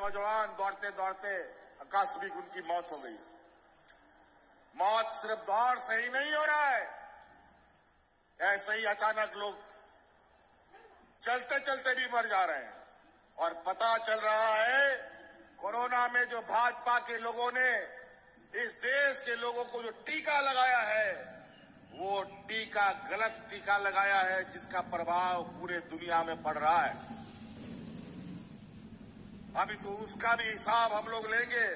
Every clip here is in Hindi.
नौजवान दौड़ते दौड़ते आकस्मिक उनकी मौत हो गई। मौत सिर्फ दौड़ से ही नहीं हो रहा है, ऐसे ही अचानक लोग चलते चलते भी मर जा रहे हैं। और पता चल रहा है कोरोना में जो भाजपा के लोगों ने इस देश के लोगों को जो टीका लगाया है, वो टीका गलत टीका लगाया है, जिसका प्रभाव पूरे दुनिया में पड़ रहा है। अभी तो उसका भी हिसाब हम लोग लेंगे।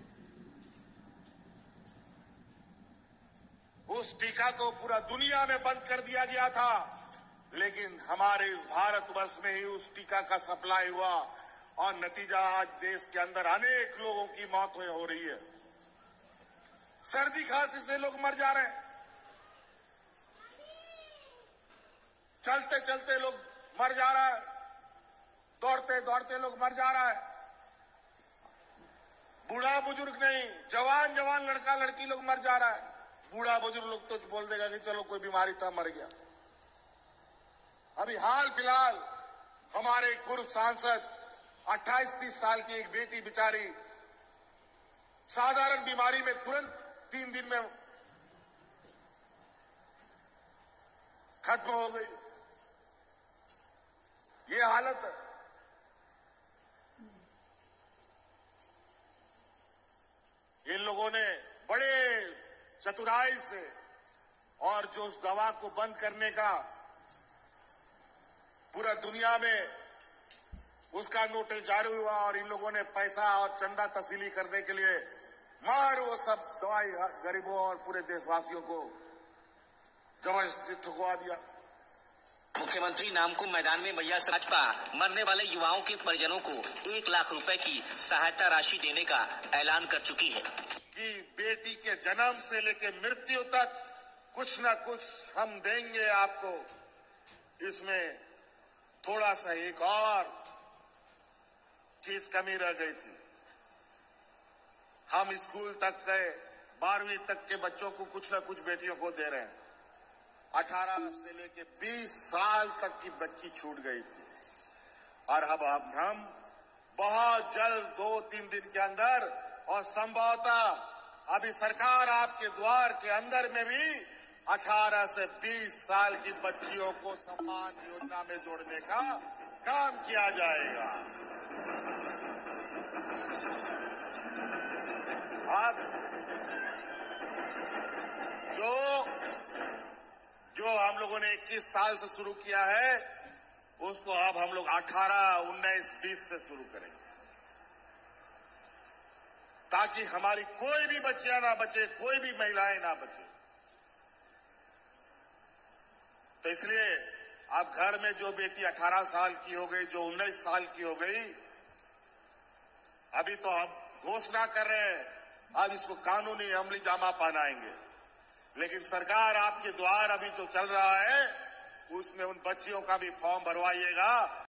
उस टीका को पूरा दुनिया में बंद कर दिया गया था, लेकिन हमारे इस भारतवर्ष में ही उस टीका का सप्लाई हुआ और नतीजा आज देश के अंदर अनेक लोगों की मौत हो रही है। सर्दी खांसी से लोग मर जा रहे हैं, चलते चलते लोग मर जा रहा है, दौड़ते दौड़ते लोग मर जा रहा है। बूढ़ा बुजुर्ग नहीं, जवान जवान लड़का लड़की लोग मर जा रहा है। बूढ़ा बुजुर्ग लोग तो बोल देगा कि चलो कोई बीमारी था मर गया। अभी हाल फिलहाल हमारे एक पूर्व सांसद 28-30 साल की एक बेटी बेचारी साधारण बीमारी में तुरंत 3 दिन में खत्म हो गई। ये हालत है। इन लोगों ने बड़े चतुराई से और जो उस दवा को बंद करने का पूरा दुनिया में उसका नोटिस जारी हुआ और इन लोगों ने पैसा और चंदा तसीली करने के लिए मार वो सब दवाई गरीबों और पूरे देशवासियों को जबरदस्ती ठुकवा दिया। मुख्यमंत्री नामकुम मैदान में मैया भाजपा मरने वाले युवाओं के परिजनों को 1 लाख रुपए की सहायता राशि देने का ऐलान कर चुकी है कि बेटी के जन्म से लेकर मृत्यु तक कुछ न कुछ हम देंगे आपको। इसमें थोड़ा सा एक और चीज कमी रह गई थी। हम स्कूल तक गए, 12वीं तक के बच्चों को कुछ न कुछ बेटियों को दे रहे हैं। 18 से लेके 20 साल तक की बच्ची छूट गई थी और अब हम बहुत जल्द 2-3 दिन के अंदर और संभवतः अभी सरकार आपके द्वार के अंदर में भी 18 से 20 साल की बच्चियों को सम्मान योजना में जोड़ने का काम किया जाएगा। अब जो हम लोगों ने 21 साल से शुरू किया है, उसको अब हम लोग 18, 19, 20 से शुरू करेंगे, ताकि हमारी कोई भी बच्चियां ना बचे, कोई भी महिलाएं ना बचे। तो इसलिए अब घर में जो बेटी 18 साल की हो गई, जो 19 साल की हो गई, अभी तो हम घोषणा कर रहे हैं, अब इसको कानूनी अमली जामा पहनाएंगे। लेकिन सरकार आपके द्वार अभी जो चल रहा है, उसमें उन बच्चियों का भी फॉर्म भरवाइएगा